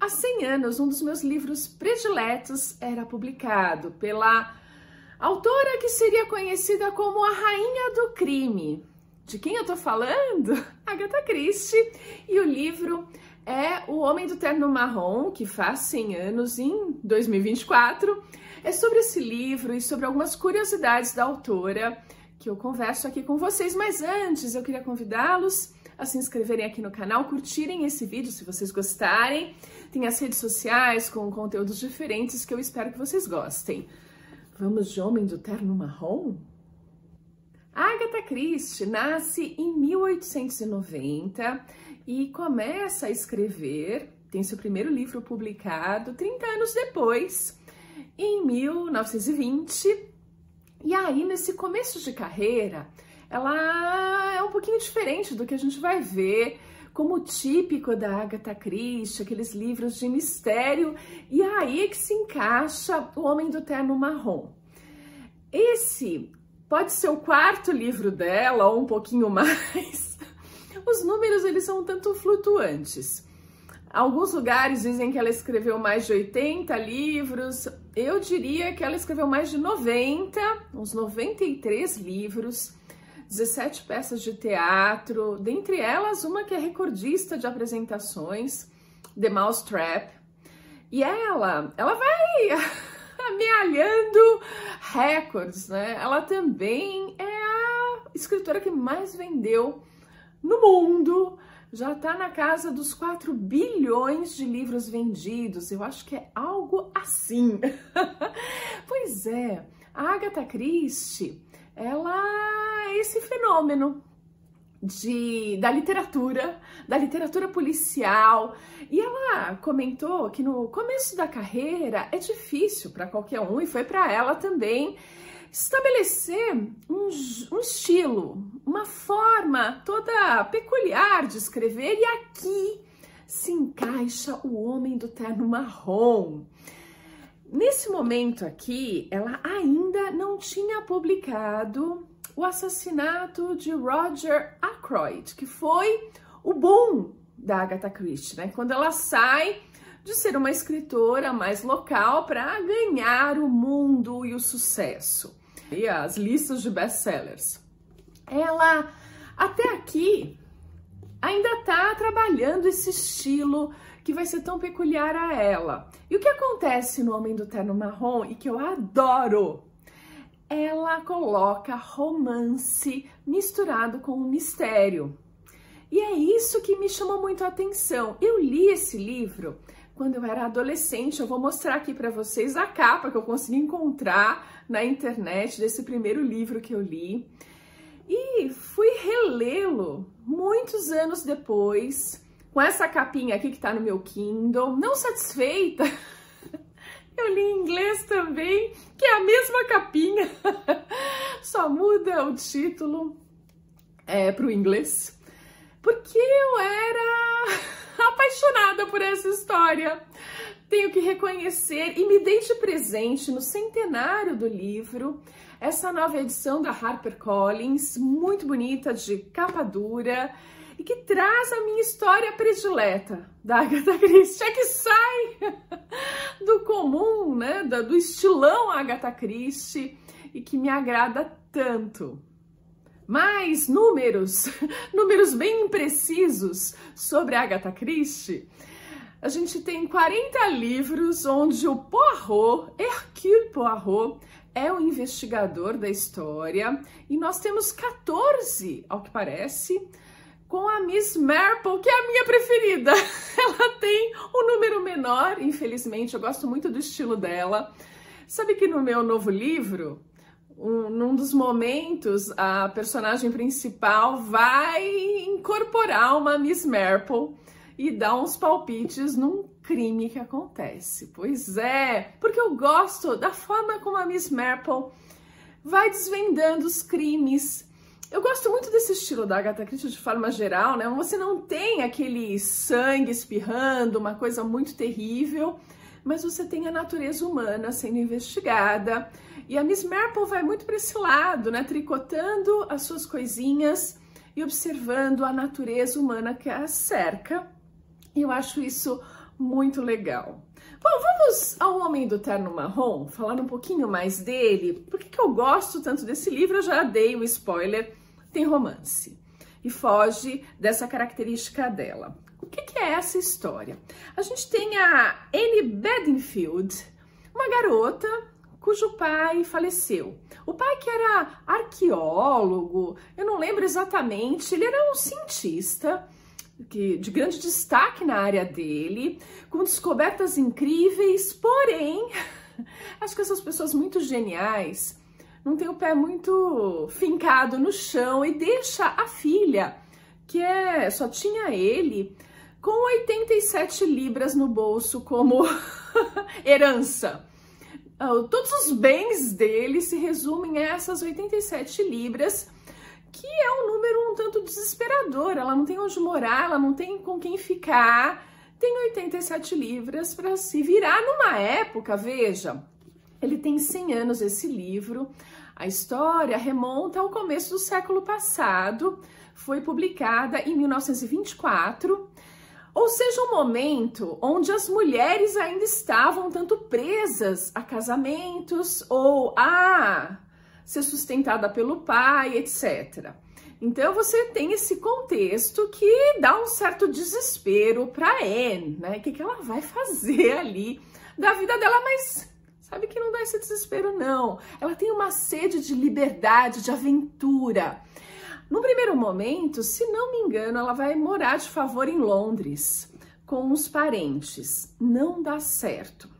Há 100 anos, um dos meus livros prediletos era publicado pela autora que seria conhecida como a Rainha do Crime. De quem eu tô falando? Agatha Christie. E o livro é O Homem do Terno Marrom, que faz 100 anos em 2024. É sobre esse livro e sobre algumas curiosidades da autora que eu converso aqui com vocês. Mas antes, eu queria convidá-los a se inscreverem aqui no canal, curtirem esse vídeo se vocês gostarem. Tem as redes sociais com conteúdos diferentes que eu espero que vocês gostem. Vamos de Homem do Terno Marrom? Agatha Christie nasce em 1890 e começa a escrever, tem seu primeiro livro publicado 30 anos depois, em 1920. E aí, nesse começo de carreira, ela é um pouquinho diferente do que a gente vai ver como típico da Agatha Christie, aqueles livros de mistério, e aí é que se encaixa O Homem do Terno Marrom. Esse pode ser o quarto livro dela, ou um pouquinho mais. Os números, eles são um tanto flutuantes. Alguns lugares dizem que ela escreveu mais de 80 livros, eu diria que ela escreveu mais de 90, uns 93 livros, 17 peças de teatro, dentre elas uma que é recordista de apresentações, The Mousetrap. E ela vai amealhando recordes, né? Ela também é a escritora que mais vendeu no mundo, já está na casa dos 4 bilhões de livros vendidos, eu acho que é algo assim. Pois é, a Agatha Christie, ela é esse fenômeno da literatura policial, e ela comentou que no começo da carreira é difícil para qualquer um, e foi para ela também, estabelecer um estilo, uma forma toda peculiar de escrever, e aqui se encaixa O Homem do Terno Marrom. Nesse momento aqui, ela ainda não tinha publicado O Assassinato de Roger Ackroyd, que foi o boom da Agatha Christie, né? Quando ela sai de ser uma escritora mais local para ganhar o mundo e o sucesso e as listas de best-sellers. Ela, até aqui, ainda está trabalhando esse estilo que vai ser tão peculiar a ela. E o que acontece no Homem do Terno Marrom, e que eu adoro, ela coloca romance misturado com mistério. E é isso que me chamou muito a atenção. Eu li esse livro quando eu era adolescente. Eu vou mostrar aqui para vocês a capa que eu consegui encontrar na internet desse primeiro livro que eu li. E fui relê-lo muitos anos depois, com essa capinha aqui que tá no meu Kindle. Não satisfeita, eu li em inglês também, que é a mesma capinha, só muda o título pro inglês, porque eu era apaixonada por essa história. Tenho que reconhecer, e me dei de presente no centenário do livro essa nova edição da HarperCollins, muito bonita, de capa dura, e que traz a minha história predileta da Agatha Christie, é que sai do comum, né, do estilão Agatha Christie, e que me agrada tanto. Mais números bem imprecisos sobre a Agatha Christie. A gente tem 40 livros onde o Poirot, Hercule Poirot, é o investigador da história, e nós temos 14, ao que parece, com a Miss Marple, que é a minha preferida. Ela tem um número menor, infelizmente, eu gosto muito do estilo dela. Sabe que no meu novo livro, num dos momentos, a personagem principal vai incorporar uma Miss Marple e dar uns palpites num crime que acontece. Pois é, porque eu gosto da forma como a Miss Marple vai desvendando os crimes. Eu gosto muito desse estilo da Agatha Christie de forma geral, né? Você não tem aquele sangue espirrando, uma coisa muito terrível, mas você tem a natureza humana sendo investigada. E a Miss Marple vai muito para esse lado, né? Tricotando as suas coisinhas e observando a natureza humana que a cerca. E eu acho isso Muito legal. Bom, vamos ao Homem do Terno Marrom, falar um pouquinho mais dele. Por que eu gosto tanto desse livro? Eu já dei o spoiler, tem romance e foge dessa característica dela. O que é essa história? A gente tem a Annie Bedingfield, uma garota cujo pai faleceu. O pai que era arqueólogo, eu não lembro exatamente, ele era um cientista de grande destaque na área dele, com descobertas incríveis, porém, acho que essas pessoas muito geniais não têm o pé muito fincado no chão e deixa a filha, que só tinha ele, com 87 libras no bolso como herança. Todos os bens dele se resumem a essas 87 libras, que é um número um tanto desesperador. Ela não tem onde morar, ela não tem com quem ficar, tem 87 libras para se virar numa época, veja, ele tem 100 anos esse livro, a história remonta ao começo do século passado, foi publicada em 1924, ou seja, um momento onde as mulheres ainda estavam tanto presas a casamentos ou a ser sustentada pelo pai, etc. Então você tem esse contexto que dá um certo desespero para Anne, né? O que ela vai fazer ali da vida dela, mas sabe que não dá esse desespero, não. Ela tem uma sede de liberdade, de aventura. No primeiro momento, se não me engano, ela vai morar de favor em Londres com os parentes. Não dá certo.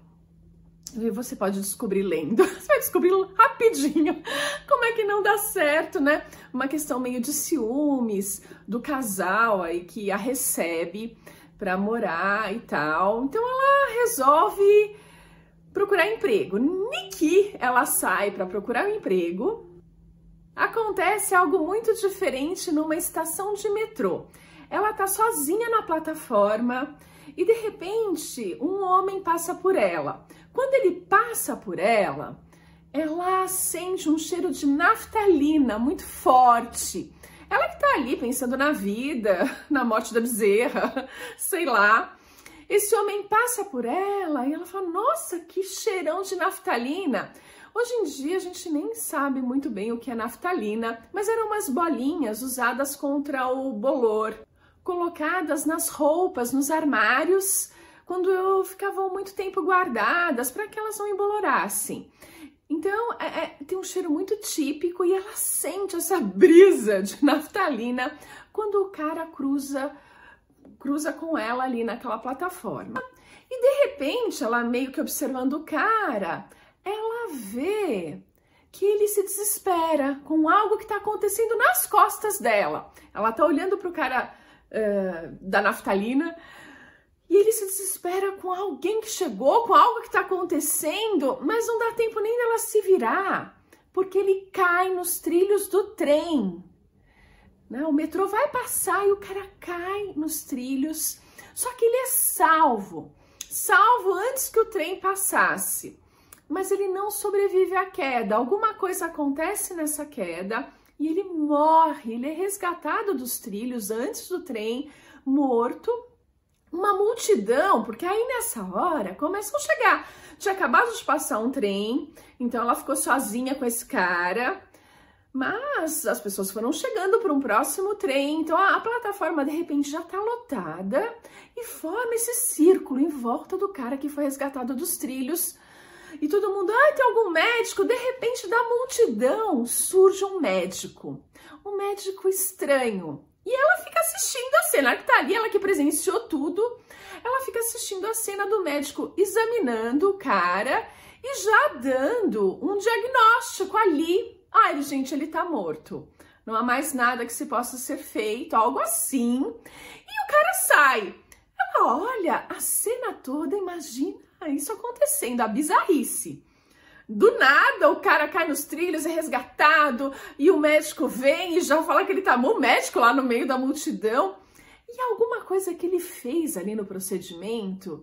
Você pode descobrir lendo, você vai descobrir rapidinho como é que não dá certo, né? Uma questão meio de ciúmes do casal aí que a recebe para morar e tal. Então ela resolve procurar emprego. Niki, ela sai para procurar um emprego. Acontece algo muito diferente numa estação de metrô. Ela tá sozinha na plataforma e de repente um homem passa por ela. Quando ele passa por ela, ela sente um cheiro de naftalina muito forte. Ela que tá ali pensando na vida, na morte da bezerra, sei lá. Esse homem passa por ela e ela fala, nossa, que cheirão de naftalina. Hoje em dia a gente nem sabe muito bem o que é naftalina, mas eram umas bolinhas usadas contra o bolor, colocadas nas roupas, nos armários, quando ficavam muito tempo guardadas para que elas não embolorassem. Então, tem um cheiro muito típico e ela sente essa brisa de naftalina quando o cara cruza com ela ali naquela plataforma. E de repente, ela meio que observando o cara, ela vê que ele se desespera com algo que está acontecendo nas costas dela. Ela tá olhando pro cara da naftalina e ele se desespera com alguém que chegou, com algo que está acontecendo, mas não dá tempo nem dela se virar, porque ele cai nos trilhos do trem. O metrô vai passar e o cara cai nos trilhos, só que ele é salvo antes que o trem passasse. Mas ele não sobrevive à queda, alguma coisa acontece nessa queda e ele morre, ele é resgatado dos trilhos antes do trem, morto. Uma multidão, porque aí nessa hora começam a chegar. Tinha acabado de passar um trem, então ela ficou sozinha com esse cara, mas as pessoas foram chegando para um próximo trem, então a plataforma de repente já tá lotada e forma esse círculo em volta do cara que foi resgatado dos trilhos. E todo mundo, tem algum médico? De repente, da multidão, surge um médico estranho. E ela fica assistindo a cena, ela que tá ali, ela que presenciou tudo, ela fica assistindo a cena do médico examinando o cara e já dando um diagnóstico ali. Gente, ele tá morto. Não há mais nada que se possa ser feito, algo assim. E o cara sai. Ela olha a cena toda, imagina isso acontecendo, a bizarrice. Do nada, o cara cai nos trilhos, é resgatado, e o médico vem e já fala que ele tá bom, o médico lá no meio da multidão. E alguma coisa que ele fez ali no procedimento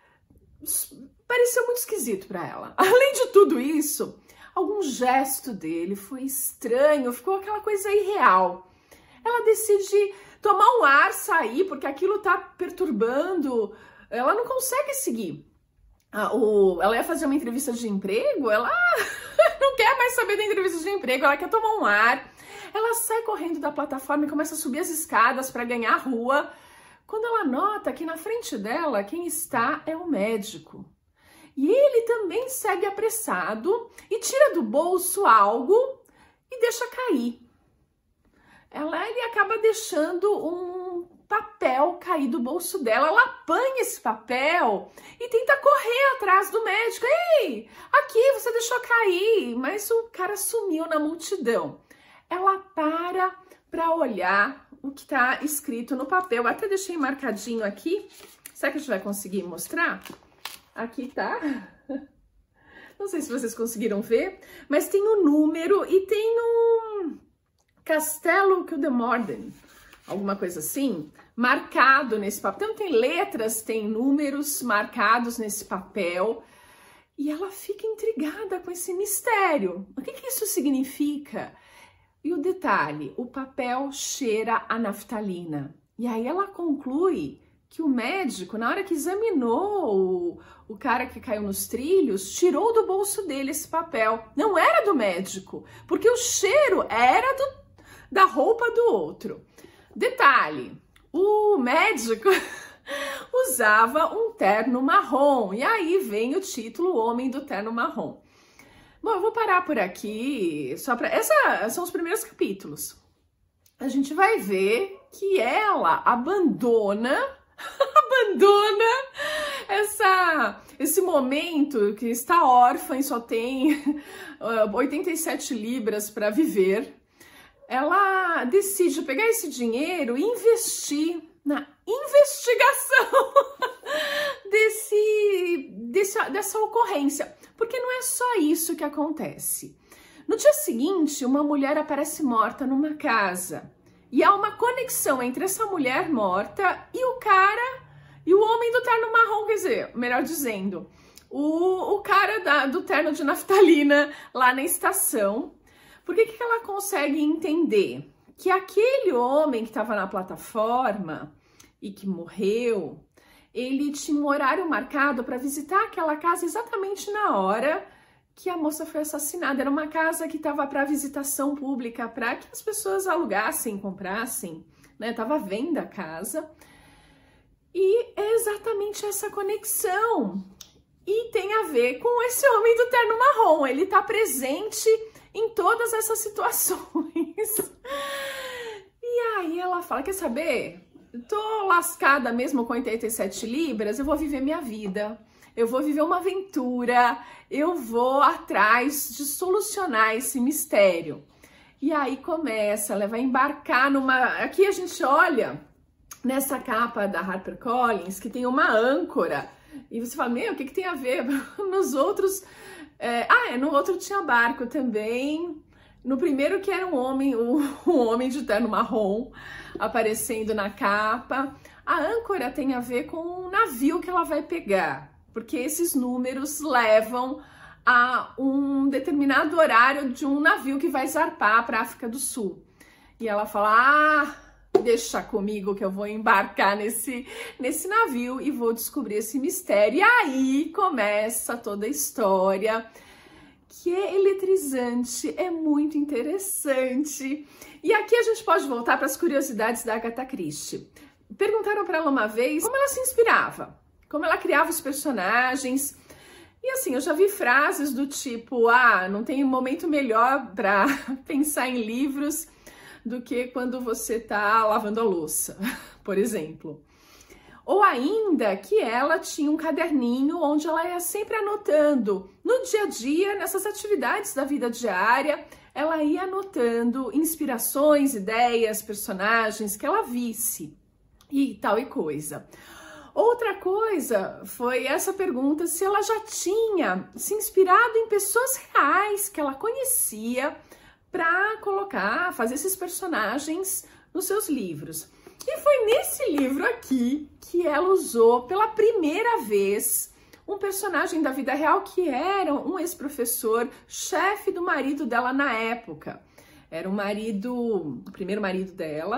pareceu muito esquisito para ela. Além de tudo isso, algum gesto dele foi estranho, ficou aquela coisa irreal. Ela decide tomar um ar, sair, porque aquilo tá perturbando ela não consegue seguir. Ela ia fazer uma entrevista de emprego, ela não quer mais saber da entrevista de emprego, ela quer tomar um ar. Ela sai correndo da plataforma e começa a subir as escadas para ganhar a rua, quando ela nota que na frente dela quem está é o médico. E ele também segue apressado e tira do bolso algo e deixa cair. Ele acaba deixando um papel cair do bolso dela. Ela apanha esse papel e tenta correr atrás do médico. Ei, aqui você deixou cair, mas o cara sumiu na multidão. Ela para olhar o que está escrito no papel. Eu até deixei marcadinho aqui. Será que a gente vai conseguir mostrar? Aqui tá. Não sei se vocês conseguiram ver, mas tem um número e tem um Castelo Kildemorden, alguma coisa assim, marcado nesse papel. Então tem letras, tem números marcados nesse papel. E ela fica intrigada com esse mistério. O que isso significa? E o detalhe, o papel cheira a naftalina. E aí ela conclui que o médico, na hora que examinou o cara que caiu nos trilhos, tirou do bolso dele esse papel. Não era do médico, porque o cheiro era da roupa do outro. Detalhe, o médico usava um terno marrom. E aí vem o título, O Homem do Terno Marrom. Bom, eu vou parar por aqui, esses são os primeiros capítulos. A gente vai ver que ela abandona esse momento que está órfã e só tem 87 libras para viver. Ela decide pegar esse dinheiro e investir na investigação dessa ocorrência, porque não é só isso que acontece. No dia seguinte, uma mulher aparece morta numa casa. E há uma conexão entre essa mulher morta e o cara, e o homem do terno marrom, quer dizer, melhor dizendo, o cara do terno de naftalina lá na estação. Por que ela consegue entender? Que aquele homem que estava na plataforma e que morreu, ele tinha um horário marcado para visitar aquela casa exatamente na hora que a moça foi assassinada. Era uma casa que estava para visitação pública, para que as pessoas alugassem, comprassem, né? Tava à venda a casa. E é exatamente essa conexão. E tem a ver com esse homem do terno marrom. Ele tá presente em todas essas situações. E aí ela fala, quer saber? Eu tô lascada mesmo com 87 libras, eu vou viver minha vida. Eu vou viver uma aventura, eu vou atrás de solucionar esse mistério. E aí começa, ela vai embarcar numa... Aqui a gente olha nessa capa da HarperCollins que tem uma âncora. E você fala, meu, o que tem a ver? Nos outros... no outro tinha barco também. No primeiro que era um homem de terno marrom aparecendo na capa. A âncora tem a ver com o navio que ela vai pegar, porque esses números levam a um determinado horário de um navio que vai zarpar para a África do Sul. E ela fala, deixa comigo que eu vou embarcar nesse navio e vou descobrir esse mistério. E aí começa toda a história, que é eletrizante, é muito interessante. E aqui a gente pode voltar para as curiosidades da Agatha Christie. Perguntaram para ela uma vez como ela se inspirava, como ela criava os personagens. E assim, eu já vi frases do tipo, não tem momento melhor para pensar em livros do que quando você tá lavando a louça, por exemplo. Ou ainda que ela tinha um caderninho onde ela ia sempre anotando no dia a dia, nessas atividades da vida diária, ela ia anotando inspirações, ideias, personagens que ela visse e tal e coisa. Outra coisa foi essa pergunta se ela já tinha se inspirado em pessoas reais que ela conhecia para fazer esses personagens nos seus livros. E foi nesse livro aqui que ela usou pela primeira vez um personagem da vida real que era um ex-professor, chefe do marido dela na época. Era o primeiro marido dela.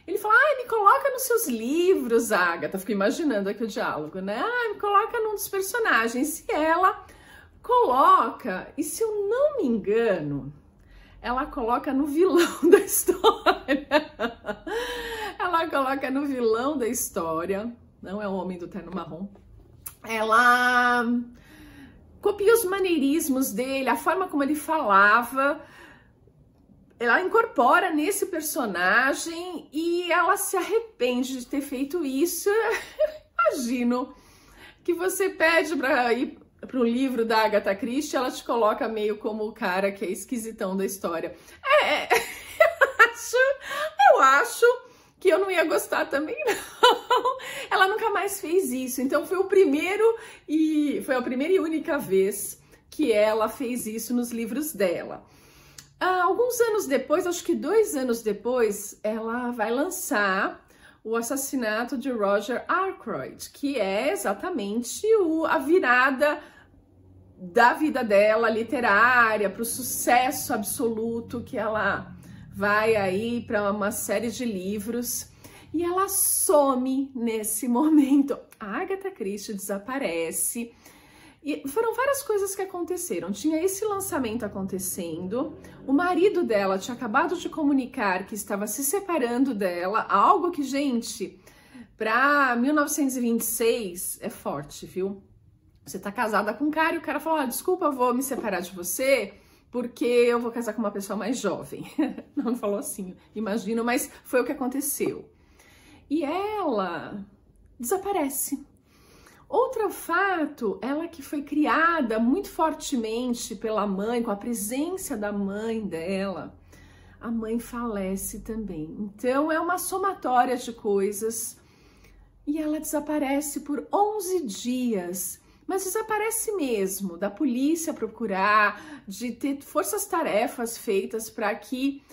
Ele fala, ai, me coloca nos seus livros, Agatha. Fico imaginando aqui o diálogo, né? Ai, me coloca num dos personagens. E ela coloca, e se eu não me engano, ela coloca no vilão da história. Ela coloca no vilão da história, não é o homem do terno marrom. Ela copia os maneirismos dele, a forma como ele falava, ela incorpora nesse personagem e ela se arrepende de ter feito isso. Imagino que você pede para ir para o livro da Agatha Christie, ela te coloca meio como o cara que é esquisitão da história. Eu acho que eu não ia gostar também, não. Ela nunca mais fez isso. Então foi a primeira e única vez que ela fez isso nos livros dela. Alguns anos depois, acho que 2 anos depois, ela vai lançar O Assassinato de Roger Ackroyd, que é exatamente a virada da vida dela literária para o sucesso absoluto, que ela vai aí para uma série de livros e ela some nesse momento. A Agatha Christie desaparece e foram várias coisas que aconteceram. Tinha esse lançamento acontecendo, o marido dela tinha acabado de comunicar que estava se separando dela, algo que, gente, para 1926 é forte, viu? Você tá casada com um cara e o cara fala, desculpa, eu vou me separar de você porque eu vou casar com uma pessoa mais jovem. Não falou assim, imagino, mas foi o que aconteceu. E ela desaparece. Outro fato, ela que foi criada muito fortemente pela mãe, com a presença da mãe dela, a mãe falece também. Então é uma somatória de coisas e ela desaparece por 11 dias. Mas desaparece mesmo, da polícia procurar, de ter forças-tarefas feitas para que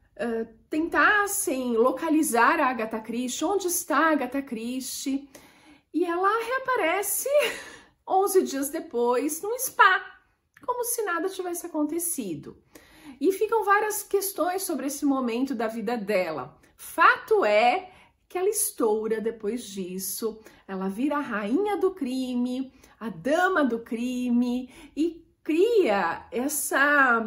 tentassem localizar a Agatha Christie, onde está a Agatha Christie, e ela reaparece 11 dias depois num spa, como se nada tivesse acontecido. E ficam várias questões sobre esse momento da vida dela. Fato é que ela estoura depois disso, ela vira a rainha do crime, a dama do crime e cria essa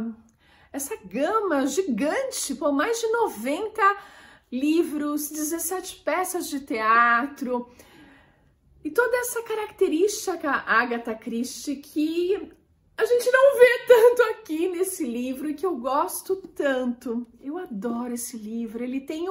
gama gigante, por mais de 90 livros, 17 peças de teatro e toda essa característica Agatha Christie que a gente não vê tanto aqui nesse livro e que eu gosto tanto. Eu adoro esse livro, ele tem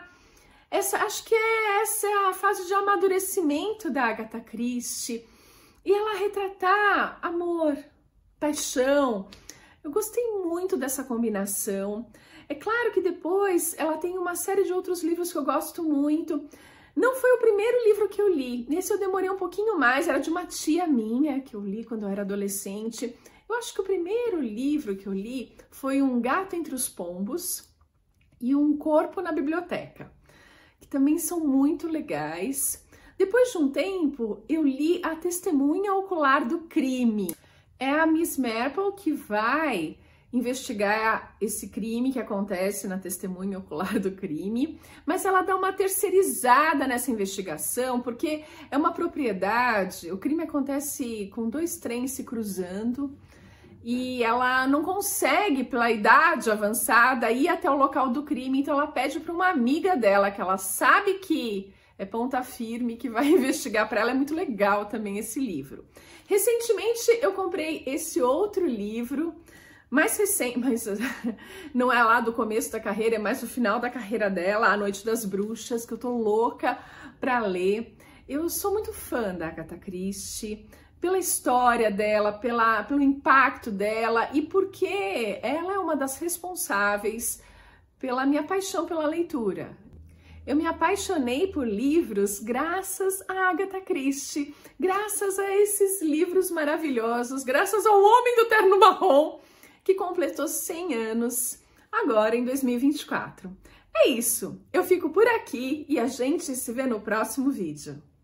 acho que essa é a fase de amadurecimento da Agatha Christie. E ela retratar amor, paixão. Eu gostei muito dessa combinação. É claro que depois ela tem uma série de outros livros que eu gosto muito. Não foi o primeiro livro que eu li. Nesse eu demorei um pouquinho mais. Era de uma tia minha que eu li quando eu era adolescente. Eu acho que o primeiro livro que eu li foi Um Gato Entre os Pombos e Um Corpo na Biblioteca, que também são muito legais. Depois de um tempo, eu li A Testemunha Ocular do Crime. É a Miss Marple que vai investigar esse crime que acontece na Testemunha Ocular do Crime, mas ela dá uma terceirizada nessa investigação, porque é uma propriedade, o crime acontece com 2 trens se cruzando, e ela não consegue, pela idade avançada, ir até o local do crime, então ela pede para uma amiga dela, que ela sabe que é ponta firme, que vai investigar para ela. É muito legal também esse livro. Recentemente eu comprei esse outro livro, mais recente, mas não é lá do começo da carreira, é mais do final da carreira dela, A Noite das Bruxas, que eu tô louca para ler. Eu sou muito fã da Agatha Christie, pela história dela, pelo impacto dela e porque ela é uma das responsáveis pela minha paixão pela leitura. Eu me apaixonei por livros graças a Agatha Christie, graças a esses livros maravilhosos, graças ao Homem do Terno Marrom, que completou 100 anos agora em 2024. É isso, eu fico por aqui e a gente se vê no próximo vídeo.